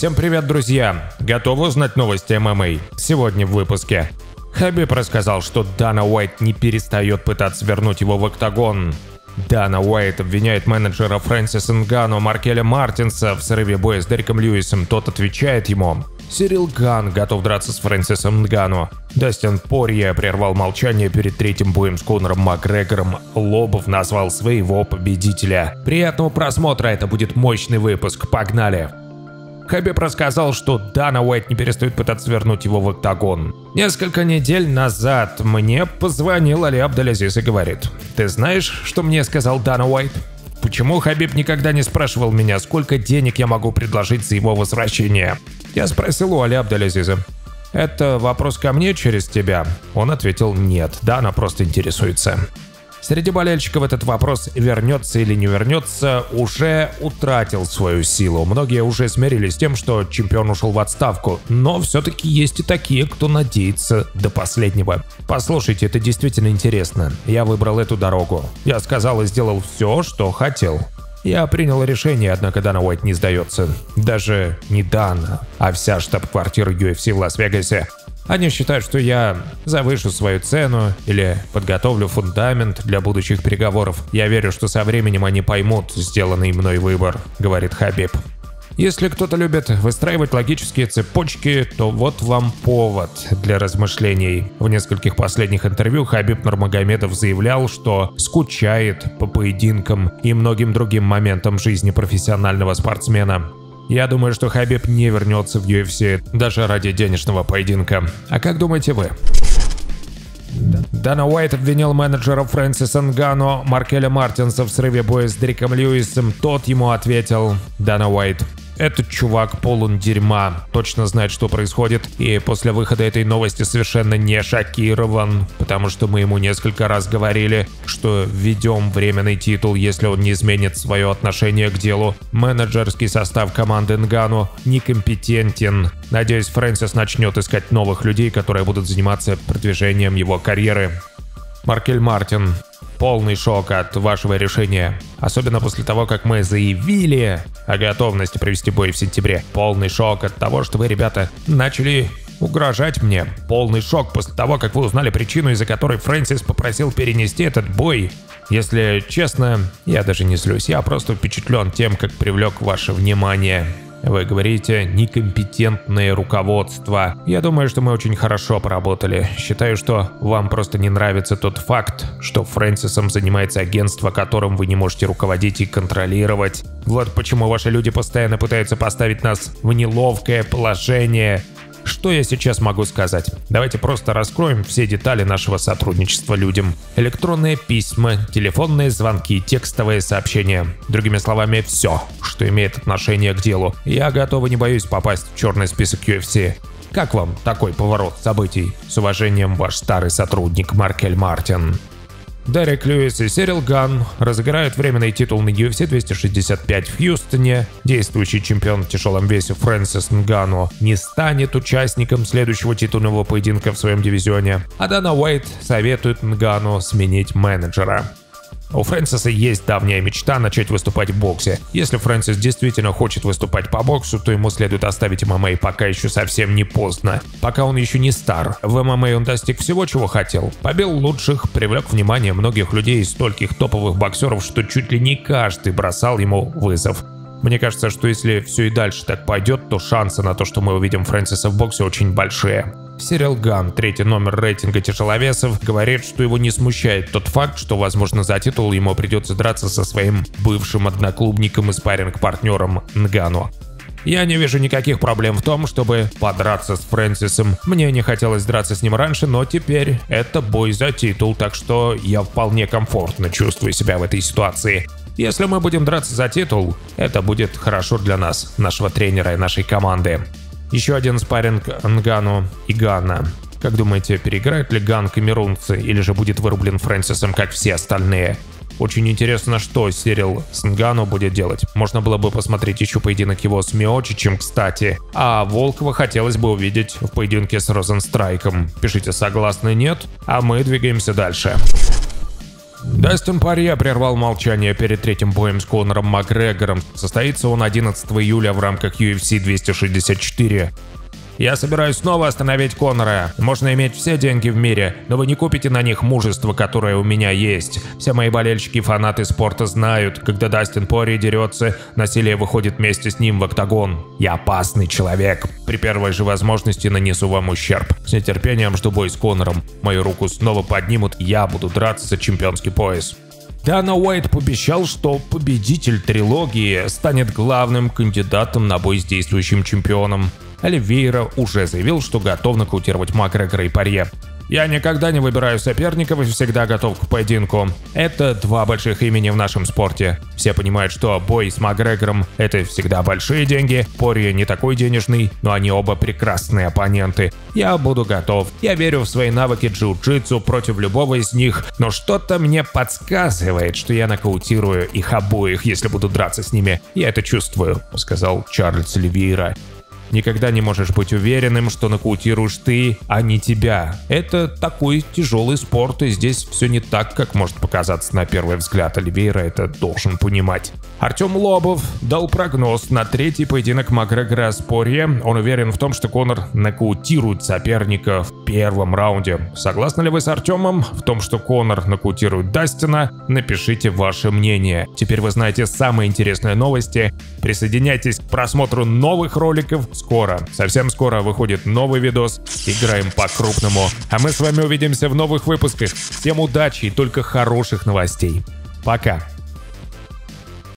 Всем привет, друзья! Готовы узнать новости ММА? Сегодня в выпуске. Хабиб рассказал, что Дана Уайт не перестает пытаться вернуть его в октагон. Дана Уайт обвиняет менеджера Фрэнсиса Нгану Маркеля Мартинса в срыве боя с Дереком Льюисом. Тот отвечает ему: Сирил Ган готов драться с Фрэнсисом Нгану. Дастин Порье прервал молчание перед третьим боем с Конором Макгрегором. Лобов назвал своего победителя. Приятного просмотра, это будет мощный выпуск. Погнали! Хабиб рассказал, что Дана Уайт не перестает пытаться вернуть его в октагон. Несколько недель назад мне позвонил Али Абделязиз и говорит: «Ты знаешь, что мне сказал Дана Уайт? Почему Хабиб никогда не спрашивал меня, сколько денег я могу предложить за его возвращение?» Я спросил у Али Абделязиза: «Это вопрос ко мне через тебя?» Он ответил: «Нет, Дана просто интересуется». Среди болельщиков этот вопрос, вернется или не вернется, уже утратил свою силу. Многие уже смирились с тем, что чемпион ушел в отставку, но все-таки есть и такие, кто надеется до последнего. Послушайте, это действительно интересно. Я выбрал эту дорогу. Я сказал и сделал все, что хотел. Я принял решение, однако Дана Уайт не сдается. Даже не Дана, а вся штаб-квартира UFC в Лас-Вегасе. Они считают, что я завышу свою цену или подготовлю фундамент для будущих переговоров. Я верю, что со временем они поймут сделанный мной выбор», — говорит Хабиб. Если кто-то любит выстраивать логические цепочки, то вот вам повод для размышлений. В нескольких последних интервью Хабиб Нурмагомедов заявлял, что скучает по поединкам и многим другим моментам жизни профессионального спортсмена. Я думаю, что Хабиб не вернется в UFC даже ради денежного поединка. А как думаете вы? Дана Уайт обвинил менеджера Фрэнсиса Нгану Маркеля Мартинса в срыве боя с Дереком Льюисом. Тот ему ответил: «Дана Уайт, этот чувак полон дерьма, точно знает, что происходит, и после выхода этой новости совершенно не шокирован, потому что мы ему несколько раз говорили, что введем временный титул, если он не изменит свое отношение к делу. Менеджерский состав команды Нгану некомпетентен. Надеюсь, Фрэнсис начнет искать новых людей, которые будут заниматься продвижением его карьеры». Маркель Мартин: полный шок от вашего решения. Особенно после того, как мы заявили о готовности провести бой в сентябре. Полный шок от того, что вы, ребята, начали угрожать мне. Полный шок после того, как вы узнали причину, из-за которой Фрэнсис попросил перенести этот бой. Если честно, я даже не злюсь. Я просто впечатлен тем, как привлек ваше внимание. Вы говорите «некомпетентное руководство». Я думаю, что мы очень хорошо поработали. Считаю, что вам просто не нравится тот факт, что Фрэнсисом занимается агентство, которым вы не можете руководить и контролировать. Вот почему ваши люди постоянно пытаются поставить нас в неловкое положение. Что я сейчас могу сказать? Давайте просто раскроем все детали нашего сотрудничества людям. Электронные письма, телефонные звонки, текстовые сообщения. Другими словами, все, что имеет отношение к делу. Я готов и не боюсь попасть в черный список UFC. Как вам такой поворот событий? С уважением, ваш старый сотрудник Маркель Мартин. Дерек Льюис и Сирил Ган разыграют временный титул на UFC 265 в Хьюстоне. Действующий чемпион в тяжелом весе Фрэнсис Нгану не станет участником следующего титульного поединка в своем дивизионе, а Дана Уайт советует Нгану сменить менеджера. У Фрэнсиса есть давняя мечта начать выступать в боксе. Если Фрэнсис действительно хочет выступать по боксу, то ему следует оставить ММА, пока еще совсем не поздно. Пока он еще не стар. В ММА он достиг всего, чего хотел. Побил лучших, привлек внимание многих людей и стольких топовых боксеров, что чуть ли не каждый бросал ему вызов. Мне кажется, что если все и дальше так пойдет, то шансы на то, что мы увидим Фрэнсиса в боксе, очень большие. Сирил Ган, третий номер рейтинга тяжеловесов, говорит, что его не смущает тот факт, что, возможно, за титул ему придется драться со своим бывшим одноклубником и спарринг-партнером Нгану. Я не вижу никаких проблем в том, чтобы подраться с Фрэнсисом. Мне не хотелось драться с ним раньше, но теперь это бой за титул, так что я вполне комфортно чувствую себя в этой ситуации. Если мы будем драться за титул, это будет хорошо для нас, нашего тренера и нашей команды. Еще один спарринг Нгану и Гана. Как думаете, переиграет ли Ган камерунцы или же будет вырублен Фрэнсисом, как все остальные? Очень интересно, что Сирил с Нгану будет делать. Можно было бы посмотреть еще поединок его с Миочичем, кстати. А Волкова хотелось бы увидеть в поединке с Розенстрайком. Пишите согласны, нет, а мы двигаемся дальше. Дастин Порье прервал молчание перед третьим боем с Конором Макгрегором. Состоится он 11 июля в рамках UFC 264. «Я собираюсь снова остановить Конора. Можно иметь все деньги в мире, но вы не купите на них мужество, которое у меня есть. Все мои болельщики и фанаты спорта знают, когда Дастин Порье дерется, насилие выходит вместе с ним в октагон. Я опасный человек. При первой же возможности нанесу вам ущерб. С нетерпением жду бой с Конором. Мою руку снова поднимут, я буду драться за чемпионский пояс». Дана Уайт пообещал, что победитель трилогии станет главным кандидатом на бой с действующим чемпионом. Оливейра уже заявил, что готов нокаутировать Макгрегора и Порье. «Я никогда не выбираю соперников и всегда готов к поединку. Это два больших имени в нашем спорте. Все понимают, что бой с Макгрегором – это всегда большие деньги. Порье не такой денежный, но они оба прекрасные оппоненты. Я буду готов. Я верю в свои навыки джиу-джитсу против любого из них, но что-то мне подсказывает, что я нокаутирую их обоих, если буду драться с ними. Я это чувствую», – сказал Чарльз Оливейра. «Никогда не можешь быть уверенным, что нокаутируешь ты, а не тебя. Это такой тяжелый спорт, и здесь все не так, как может показаться на первый взгляд. Оливейра это должен понимать». Артем Лобов дал прогноз на третий поединок Макгрегора с Порье. Он уверен в том, что Конор нокаутирует соперника в первом раунде. Согласны ли вы с Артемом в том, что Конор нокаутирует Дастина? Напишите ваше мнение. Теперь вы знаете самые интересные новости. Присоединяйтесь к просмотру новых роликов. Скоро, совсем скоро выходит новый видос. Играем по-крупному. А мы с вами увидимся в новых выпусках. Всем удачи и только хороших новостей. Пока.